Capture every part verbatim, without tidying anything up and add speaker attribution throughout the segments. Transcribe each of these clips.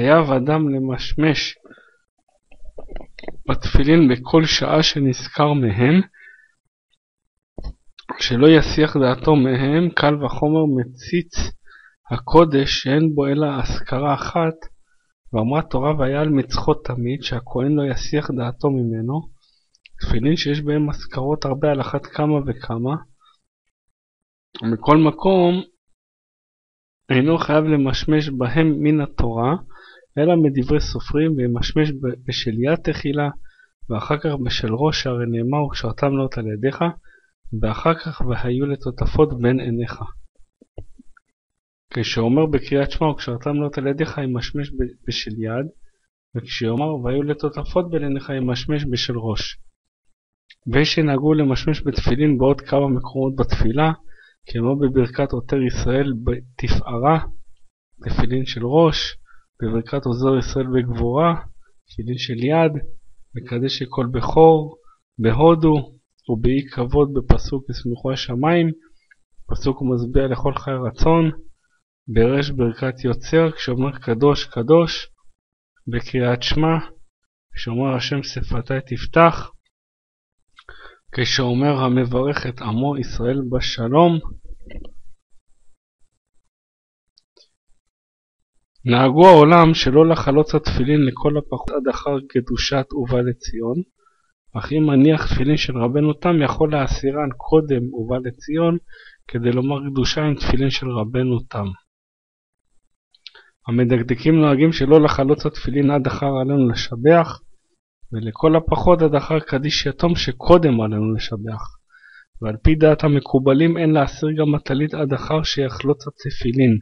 Speaker 1: חייב אדם למשמש בתפילין בכל שעה שנזכר מהם, שלא יסיח דעתו מהם, קל וחומר מציץ הקודש שאין בו אלא הזכרה אחת, ואמרה תורה והיה על מצחות תמיד, שהכהן לא יסיח דעתו ממנו. תפילין שיש בהם הזכרות הרבה על אחת כמה וכמה. מכל מקום אינו חייב למשמש בהם מן התורה, אלא מדברי סופרים, וימשמש בשלייה תחילה, ואחר כך בשל ראש, שהרי נאמר וקשרתם לאות על ידיך, ואחר כך והיו לטוטפות בין עיניך. כשאומר בקריאת שמע וקשרתם לאות על ידיך, ימשמש בשל יד, וכשאומר והיו לטוטפות בין עיניך, ימשמש בשל ראש. ושנהגו למשמש בתפילין בעוד כמה מקומות בתפילה, כמו בברכת עוטר ישראל בתפארה, תפילין של ראש, בברכת עוזר ישראל בגבורה, תפילין של יד, מקדש כל בכור, בהודו, ובאי כבוד בפסוק ישמחו השמיים, פסוק ומשביע לכל חי רצון, ברש ברכת יוצר, כשאומר קדוש קדוש, בקריאת שמע, כשאומר השם שפתי תפתח, כשאומר המברך את עמו ישראל בשלום. נהגו העולם שלא לחלוץ התפילין לכל הפחות עד אחר קדושת ובא לציון, אך אם מניח תפילין של רבנו תם יכול להסירן קודם ובא לציון, כדי לומר קדושה עם תפילין של רבנו תם. המדקדקים נוהגים שלא לחלוץ התפילין עד אחר עלינו לשבח, ולכל הפחות עד אחר קדיש יתום שקודם עלינו לשבח. ועל פי דעת המקובלים אין להסיר גם הטלית עד אחר שיחלוץ התפילין.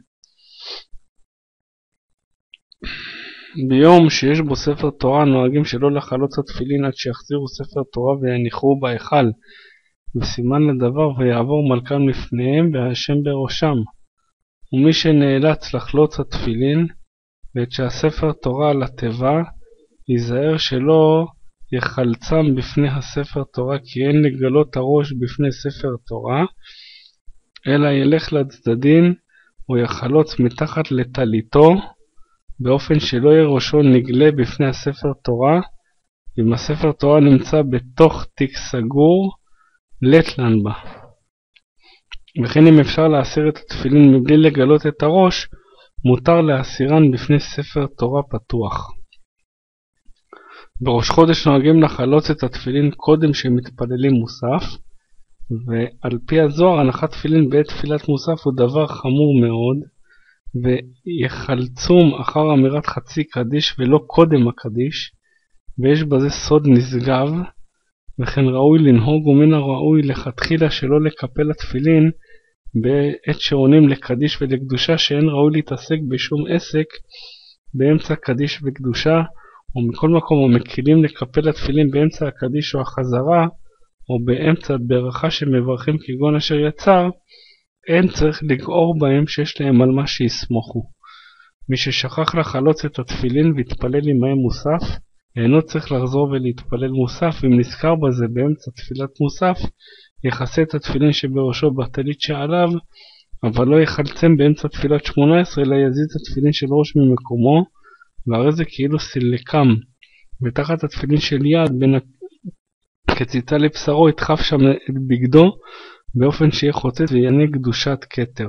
Speaker 1: ביום שיש בו ספר תורה נוהגים שלא לחלוץ התפילין עד שיחזירו ספר תורה ויניחו בהיכל, וסימן לדבר ויעבור מלכם לפניהם והשם בראשם. ומי שנאלץ לחלוץ התפילין ואת שהספר תורה על התיבה, ייזהר שלא יחלצם בפני הספר תורה, כי אין לגלות הראש בפני ספר תורה, אלא ילך לצדדים ויחלוץ מתחת לטליתו, באופן שלא יהיה ראשו נגלה בפני הספר תורה. אם הספר תורה נמצא בתוך תיק סגור, לטלן בה. וכן אם אפשר להסיר את התפילין מבלי לגלות את הראש, מותר להסירן בפני ספר תורה פתוח. בראש חודש נוהגים לחלוץ את התפילין קודם שמתפללים מוסף, ועל פי הזוהר הנחת תפילין בעת תפילת מוסף הוא דבר חמור מאוד, ויחלצום אחר אמירת חצי קדיש ולא קודם הקדיש, ויש בזה סוד נשגב, וכן ראוי לנהוג ומן הראוי לכתחילה שלא לקפל התפילין בעת שעונים לקדיש ולקדושה, שאין ראוי להתעסק בשום עסק באמצע קדיש וקדושה, ומכל מקום המקילים לקפל התפילין באמצע הקדיש או החזרה, או באמצע ברכה שמברכים כגון אשר יצר, אין צריך לגעור בהם שיש להם על מה שיסמוכו. מי ששכח לחלוץ את התפילין והתפלל עמהם מוסף, אינו צריך לחזור ולהתפלל מוסף, אם נזכר בזה באמצע תפילת מוסף, יחסה את התפילין שבראשו בטלית שעליו, אבל לא יחלצם באמצע תפילת שמונה עשרה, אלא יזיז את התפילין של ראש ממקומו, והרי זה כאילו סילקם, ותחת התפילין של יד בין הקציצה לבשרו ידחף שם את בגדו, באופן שיהיה חוצץ ויענה קדושת כתר.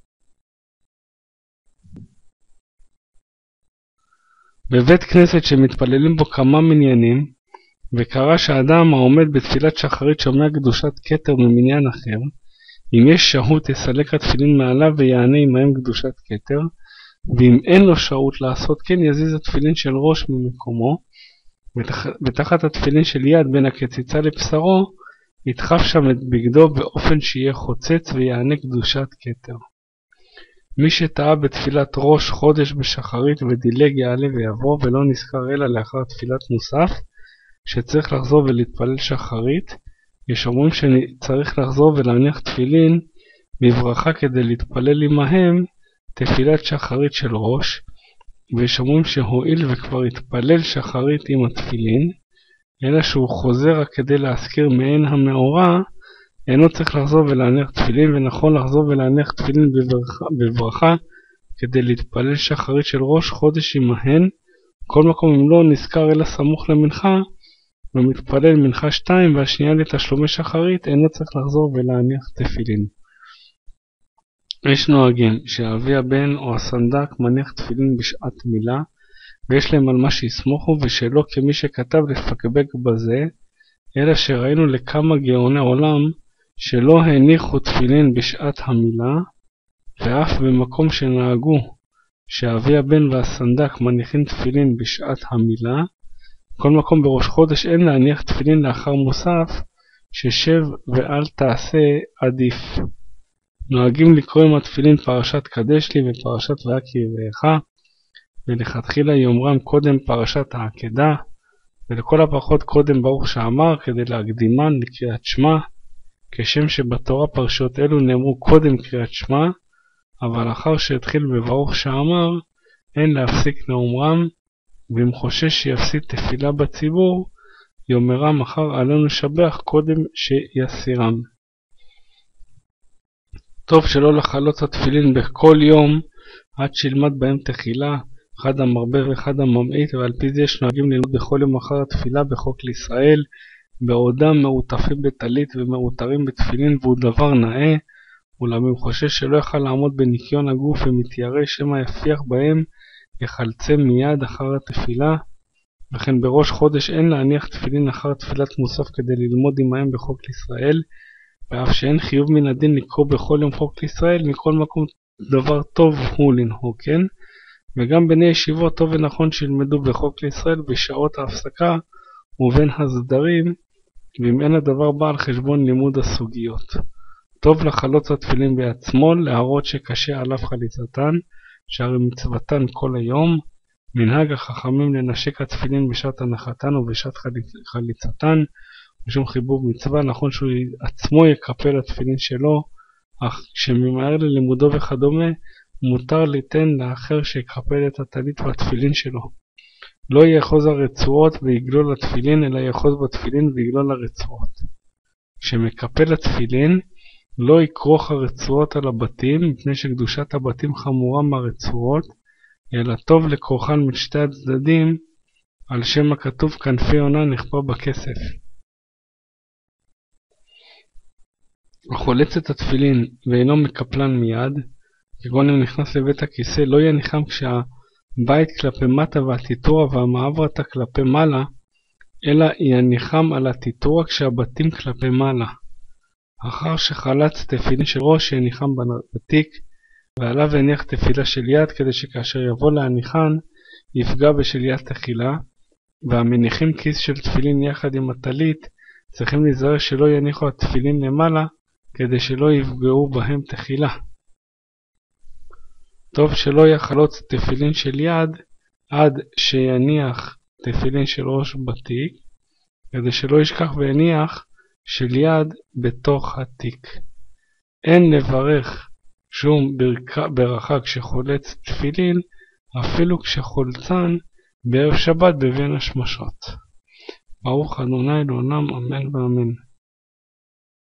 Speaker 1: בבית כנסת שמתפללים בו כמה מניינים, וקרא שהאדם העומד בתפילת שחרית שומע קדושת כתר ממניין אחר, אם יש שהות יסלק התפילין מעליו ויענה עמהם קדושת כתר, ואם אין לו שהות לעשות כן יזיז התפילין של ראש ממקומו, ותח... ותחת התפילין של יד בין הקציצה לבשרו, ידחף שם את בגדו באופן שיהיה חוצץ ויענה קדושת כתר. מי שטעה בתפילת ראש חודש בשחרית ודילג יעלה ויבוא, ולא נזכר אלא לאחר תפילת מוסף, שצריך לחזור ולהתפלל שחרית, יש אומרים שצריך לחזור ולהניח תפילין בברכה כדי להתפלל עמהם תפילת שחרית של ראש, ויש אומרים שהועיל וכבר התפלל שחרית עם התפילין, אלא שהוא חוזר רק כדי להזכיר מעין המאורע, אינו צריך לחזור ולהניח תפילין, ונכון לחזור ולהניח תפילין בברכה, בברכה כדי להתפלל שחרית של ראש חודש עמהן, כל מקום אם לא נזכר אלא סמוך למנחה, ומתפלל מנחה שתיים והשנייה לתשלומי שחרית, אינו צריך לחזור ולהניח תפילין. יש נוהגים שאבי הבן או הסנדק מניח תפילין בשעת מילה, ויש להם על מה שיסמוכו, ושלא כמי שכתב לפקבק בזה, אלא שראינו לכמה גאוני עולם שלא הניחו תפילין בשעת המילה, ואף במקום שנהגו שאבי הבן והסנדק מניחים תפילין בשעת המילה, כל מקום בראש חודש אין להניח תפילין לאחר מוסף, ששב ואל תעשה עדיף. נוהגים לקרוא עם התפילין פרשת קדש לי ופרשת ויקי יראך, ולכתחילה יאמרם קודם פרשת העקדה, ולכל הפחות קודם ברוך שאמר, כדי להקדימן לקריאת שמע, כשם שבתורה פרשות אלו נאמרו קודם קריאת שמע, אבל אחר שהתחיל בברוך שאמר, אין להפסיק לאומרם, ואם חושש שיפסיד תפילה בציבור, יאמרם אחר עלינו לשבח קודם שיסירם. טוב שלא לחלות התפילין בכל יום, עד שילמד בהם תחילה, אחד המרבה ואחד הממעיט, ועל פי זה יש נוהגים ללמוד בכל יום אחר התפילה בחוק לישראל, בעודם מעוטפים בטלית ומעוטרים בתפילין, והוא דבר נאה, אולם אם חושש שלא יוכל לעמוד בניקיון הגוף ומתיירא שמא יפיח בהם, יחלצה מיד אחר התפילה. וכן בראש חודש אין להניח תפילין אחר תפילת מוסף כדי ללמוד עמהם בחוק לישראל, ואף שאין חיוב מן הדין לקרוא בכל יום חוק לישראל, מכל מקום דבר טוב הוא לנהוג, כן? וגם בני ישיבות טוב ונכון שילמדו בחוק לישראל בשעות ההפסקה ובין הסדרים, ואם אין הדבר בא על חשבון לימוד הסוגיות. טוב לחלוץ התפילין ביד שמאל, להראות שקשה עליו חליצתן, שהרי מצוותן כל היום. מנהג החכמים לנשק התפילין בשעת הנחתן ובשעת חליצתן, משום חיבור מצווה. נכון שהוא עצמו יקפל התפילין שלו, אך כשממהר ללימודו וכדומה, מותר ליתן לאחר שיקפל את הטלית והתפילין שלו. לא יאחוז הרצועות ויגלול התפילין, אלא יאחוז בתפילין ויגלול הרצועות. כשמקפל התפילין, לא יקרוך הרצועות על הבתים, מפני שקדושת הבתים חמורה מהרצועות, אלא טוב לקרוחן משתי הצדדים, על שם הכתוב כנפי יונה נכפה בכסף. החולץ את התפילין ואינו מקפלן מיד, כגון אם נכנס לבית הכיסא, לא יניחם כשהבית כלפי מטה והטיטורה והמעברתה כלפי מעלה, אלא יניחם על הטיטורה כשהבתים כלפי מעלה. אחר שחלץ תפילין של ראש יניחם בתיק, ועליו יניח תפילה של יד, כדי שכאשר יבוא להניחן יפגע בשליית תחילה. והמניחים כיס של תפילין יחד עם הטלית צריכים להיזהר שלא יניחו התפילין למעלה, כדי שלא יפגעו בהם תחילה. טוב שלא יחלוץ תפילין של יד עד שיניח תפילין של ראש בתיק, כדי שלא ישכח ויניח של יד בתוך התיק. אין לברך שום ברכה, ברכה כשחולץ תפילין, אפילו כשחולצן בערב שבת בבין השמשות. ברוך ה' לעולם, אמן ואמן.